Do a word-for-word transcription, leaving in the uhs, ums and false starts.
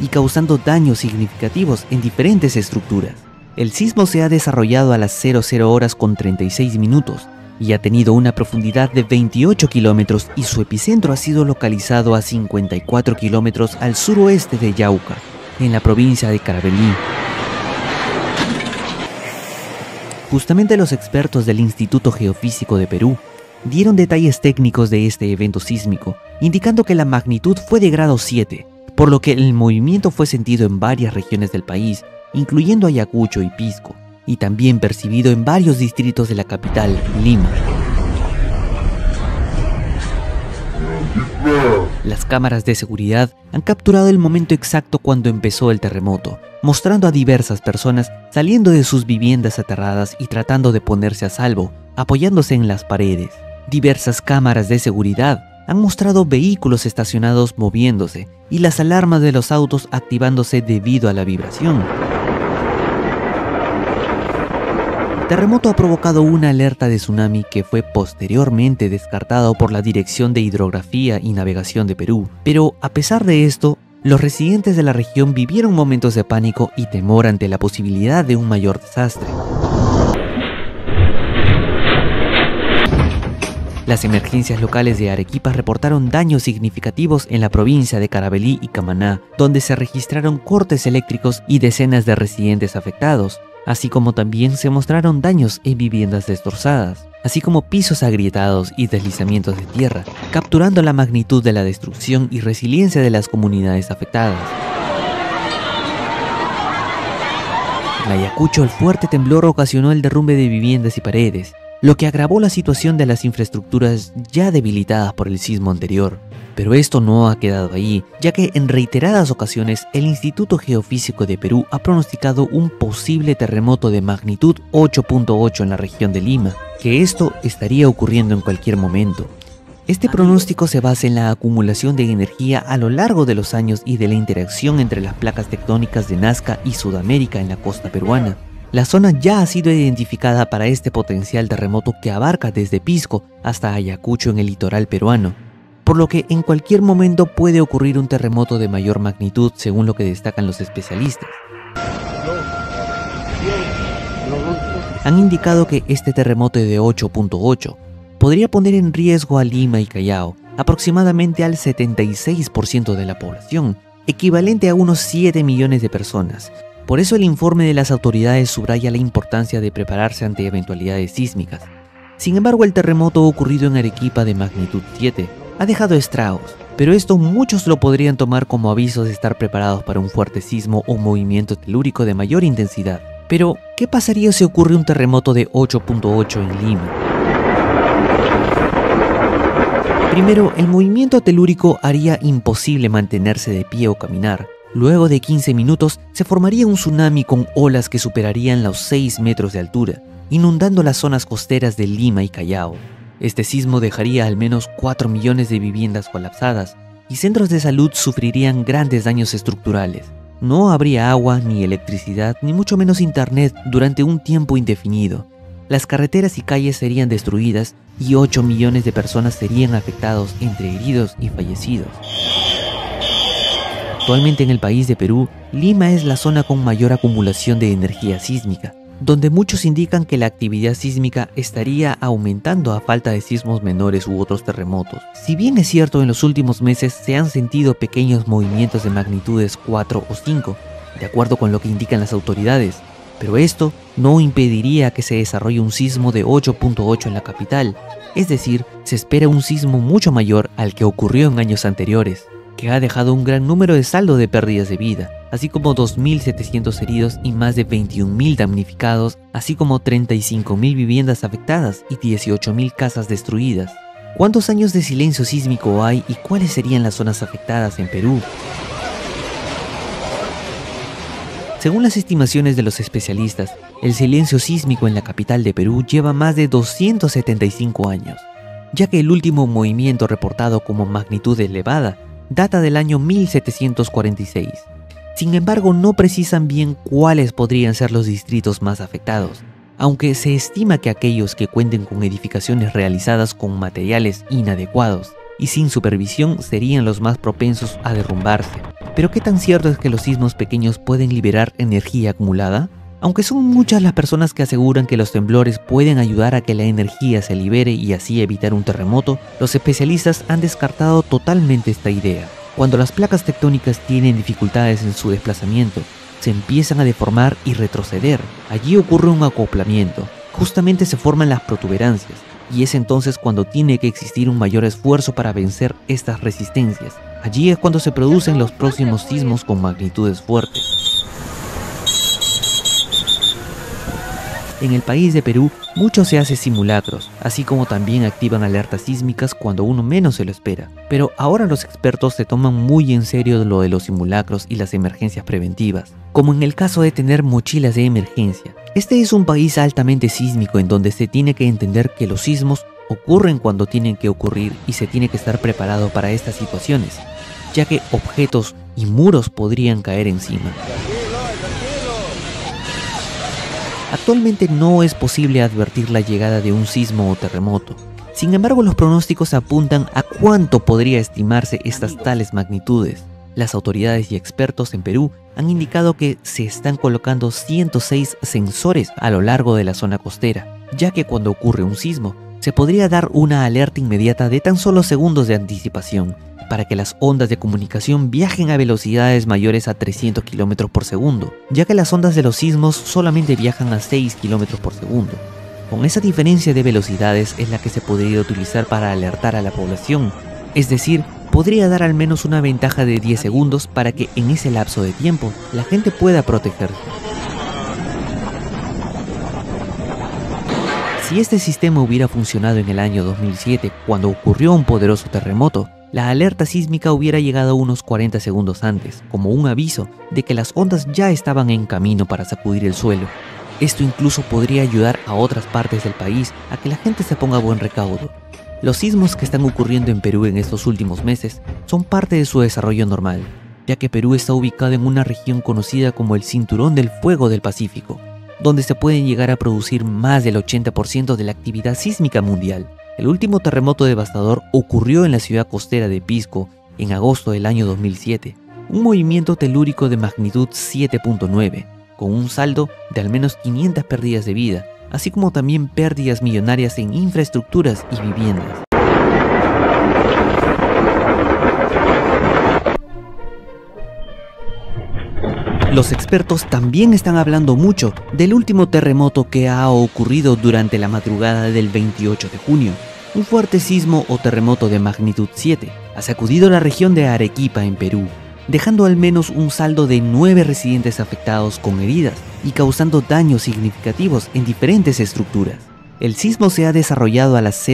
y causando daños significativos en diferentes estructuras. El sismo se ha desarrollado a las cero horas con treinta y seis minutos y ha tenido una profundidad de veintiocho kilómetros y su epicentro ha sido localizado a cincuenta y cuatro kilómetros al suroeste de Yauca, en la provincia de Carabalí. Justamente los expertos del Instituto Geofísico de Perú dieron detalles técnicos de este evento sísmico, indicando que la magnitud fue de grado siete, por lo que el movimiento fue sentido en varias regiones del país, incluyendo Ayacucho y Pisco, y también percibido en varios distritos de la capital, Lima. Las cámaras de seguridad han capturado el momento exacto cuando empezó el terremoto, mostrando a diversas personas saliendo de sus viviendas aterradas y tratando de ponerse a salvo, apoyándose en las paredes. Diversas cámaras de seguridad han mostrado vehículos estacionados moviéndose y las alarmas de los autos activándose debido a la vibración. El terremoto ha provocado una alerta de tsunami que fue posteriormente descartado por la Dirección de Hidrografía y Navegación de Perú, pero a pesar de esto, los residentes de la región vivieron momentos de pánico y temor ante la posibilidad de un mayor desastre. Las emergencias locales de Arequipa reportaron daños significativos en la provincia de Carabalí y Camaná, donde se registraron cortes eléctricos y decenas de residentes afectados, así como también se mostraron daños en viviendas destrozadas, así como pisos agrietados y deslizamientos de tierra, capturando la magnitud de la destrucción y resiliencia de las comunidades afectadas. En Ayacucho, el fuerte temblor ocasionó el derrumbe de viviendas y paredes, lo que agravó la situación de las infraestructuras ya debilitadas por el sismo anterior. Pero esto no ha quedado ahí, ya que en reiteradas ocasiones el Instituto Geofísico de Perú ha pronosticado un posible terremoto de magnitud ocho punto ocho en la región de Lima, que esto estaría ocurriendo en cualquier momento. Este pronóstico se basa en la acumulación de energía a lo largo de los años y de la interacción entre las placas tectónicas de Nazca y Sudamérica en la costa peruana. La zona ya ha sido identificada para este potencial terremoto que abarca desde Pisco hasta Ayacucho en el litoral peruano, por lo que en cualquier momento puede ocurrir un terremoto de mayor magnitud según lo que destacan los especialistas. Han indicado que este terremoto de ocho punto ocho podría poner en riesgo a Lima y Callao, aproximadamente al setenta y seis por ciento de la población, equivalente a unos siete millones de personas. Por eso el informe de las autoridades subraya la importancia de prepararse ante eventualidades sísmicas. Sin embargo, el terremoto ocurrido en Arequipa de magnitud siete ha dejado estragos, pero esto muchos lo podrían tomar como avisos de estar preparados para un fuerte sismo o movimiento telúrico de mayor intensidad. Pero, ¿qué pasaría si ocurre un terremoto de ocho punto ocho en Lima? Primero, el movimiento telúrico haría imposible mantenerse de pie o caminar. Luego de quince minutos, se formaría un tsunami con olas que superarían los seis metros de altura, inundando las zonas costeras de Lima y Callao. Este sismo dejaría al menos cuatro millones de viviendas colapsadas y centros de salud sufrirían grandes daños estructurales. No habría agua, ni electricidad, ni mucho menos internet durante un tiempo indefinido. Las carreteras y calles serían destruidas y ocho millones de personas serían afectados entre heridos y fallecidos. Actualmente en el país de Perú, Lima es la zona con mayor acumulación de energía sísmica, donde muchos indican que la actividad sísmica estaría aumentando a falta de sismos menores u otros terremotos. Si bien es cierto, en los últimos meses se han sentido pequeños movimientos de magnitudes cuatro o cinco, de acuerdo con lo que indican las autoridades, pero esto no impediría que se desarrolle un sismo de ocho punto ocho en la capital, es decir, se espera un sismo mucho mayor al que ocurrió en años anteriores, que ha dejado un gran número de saldo de pérdidas de vida, así como dos mil setecientos heridos y más de veintiún mil damnificados, así como treinta y cinco mil viviendas afectadas y dieciocho mil casas destruidas. ¿Cuántos años de silencio sísmico hay y cuáles serían las zonas afectadas en Perú? Según las estimaciones de los especialistas, el silencio sísmico en la capital de Perú lleva más de doscientos setenta y cinco años, ya que el último movimiento reportado como magnitud elevada data del año mil setecientos cuarenta y seis. Sin embargo, no precisan bien cuáles podrían ser los distritos más afectados, aunque se estima que aquellos que cuenten con edificaciones realizadas con materiales inadecuados y sin supervisión serían los más propensos a derrumbarse. Pero ¿qué tan cierto es que los sismos pequeños pueden liberar energía acumulada? Aunque son muchas las personas que aseguran que los temblores pueden ayudar a que la energía se libere y así evitar un terremoto, los especialistas han descartado totalmente esta idea. Cuando las placas tectónicas tienen dificultades en su desplazamiento, se empiezan a deformar y retroceder. Allí ocurre un acoplamiento. Justamente se forman las protuberancias, y es entonces cuando tiene que existir un mayor esfuerzo para vencer estas resistencias. Allí es cuando se producen los próximos sismos con magnitudes fuertes. En el país de Perú, mucho se hace simulacros, así como también activan alertas sísmicas cuando uno menos se lo espera. Pero ahora los expertos se toman muy en serio lo de los simulacros y las emergencias preventivas, como en el caso de tener mochilas de emergencia. Este es un país altamente sísmico en donde se tiene que entender que los sismos ocurren cuando tienen que ocurrir y se tiene que estar preparado para estas situaciones, ya que objetos y muros podrían caer encima. Actualmente no es posible advertir la llegada de un sismo o terremoto. Sin embargo, los pronósticos apuntan a cuánto podría estimarse estas tales magnitudes. Las autoridades y expertos en Perú han indicado que se están colocando ciento seis sensores a lo largo de la zona costera, ya que cuando ocurre un sismo, se podría dar una alerta inmediata de tan solo segundos de anticipación, para que las ondas de comunicación viajen a velocidades mayores a trescientos kilómetros por segundo, ya que las ondas de los sismos solamente viajan a seis kilómetros por segundo. Con esa diferencia de velocidades es la que se podría utilizar para alertar a la población, es decir, podría dar al menos una ventaja de diez segundos para que en ese lapso de tiempo la gente pueda protegerse. Si este sistema hubiera funcionado en el año dos mil siete, cuando ocurrió un poderoso terremoto, la alerta sísmica hubiera llegado unos cuarenta segundos antes, como un aviso de que las ondas ya estaban en camino para sacudir el suelo. Esto incluso podría ayudar a otras partes del país a que la gente se ponga a buen recaudo. Los sismos que están ocurriendo en Perú en estos últimos meses son parte de su desarrollo normal, ya que Perú está ubicado en una región conocida como el Cinturón del Fuego del Pacífico, donde se pueden llegar a producir más del ochenta por ciento de la actividad sísmica mundial. El último terremoto devastador ocurrió en la ciudad costera de Pisco en agosto del año dos mil siete, un movimiento telúrico de magnitud siete punto nueve, con un saldo de al menos quinientas pérdidas de vida, así como también pérdidas millonarias en infraestructuras y viviendas. Los expertos también están hablando mucho del último terremoto que ha ocurrido durante la madrugada del veintiocho de junio. Un fuerte sismo o terremoto de magnitud siete ha sacudido la región de Arequipa en Perú, dejando al menos un saldo de nueve residentes afectados con heridas y causando daños significativos en diferentes estructuras. El sismo se ha desarrollado a las